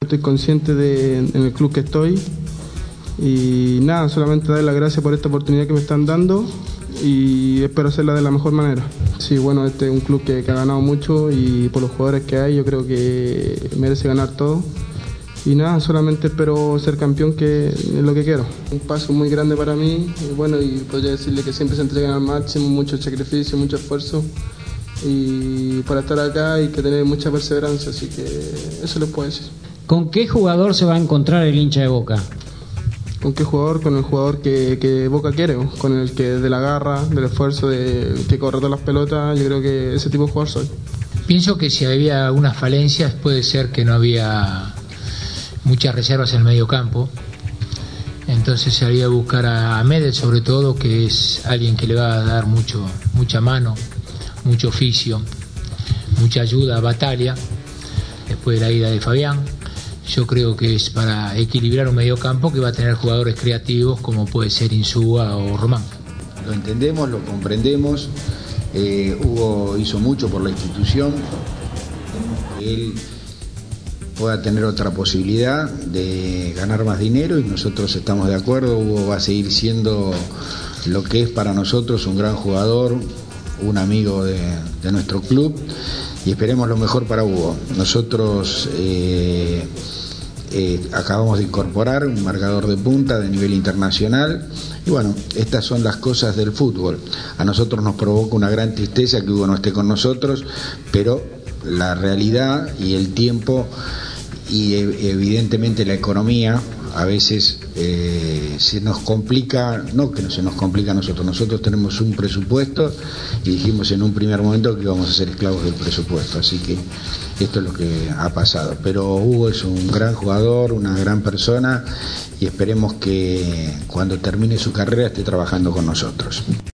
Estoy consciente en el club que estoy y nada, solamente dar las gracias por esta oportunidad que me están dando y espero hacerla de la mejor manera. Sí, bueno, este es un club que ha ganado mucho y por los jugadores que hay yo creo que merece ganar todo. Y nada, solamente espero ser campeón, que es lo que quiero. Un paso muy grande para mí, y bueno, y podría decirle que siempre se entregan al máximo, mucho sacrificio, mucho esfuerzo, y para estar acá hay que tener mucha perseverancia, así que eso les puedo decir. ¿Con qué jugador se va a encontrar el hincha de Boca? ¿Con qué jugador? Con el jugador que Boca quiere, con el que de la garra, del esfuerzo, que corre todas las pelotas. Yo creo que ese tipo de jugador soy. Pienso que si había algunas falencias puede ser que no había muchas reservas en el medio campo, entonces se haría buscar a Medel, sobre todo, que es alguien que le va a dar mucha mano, mucho oficio, mucha ayuda a Batalla después de la ida de Fabián. Yo creo que es para equilibrar un medio campo que va a tener jugadores creativos como puede ser Insúa o Román. Lo entendemos, lo comprendemos. Hugo hizo mucho por la institución. Él pueda tener otra posibilidad de ganar más dinero y nosotros estamos de acuerdo. Hugo va a seguir siendo lo que es para nosotros, un gran jugador, un amigo de nuestro club, y esperemos lo mejor para Hugo. Nosotros acabamos de incorporar un marcador de punta de nivel internacional y bueno, estas son las cosas del fútbol. A nosotros nos provoca una gran tristeza que Hugo no esté con nosotros, pero la realidad y el tiempo y evidentemente la economía a veces se nos complica, no que no se nos complica a nosotros tenemos un presupuesto y dijimos en un primer momento que íbamos a ser esclavos del presupuesto, así que esto es lo que ha pasado, pero Hugo es un gran jugador, una gran persona y esperemos que cuando termine su carrera esté trabajando con nosotros.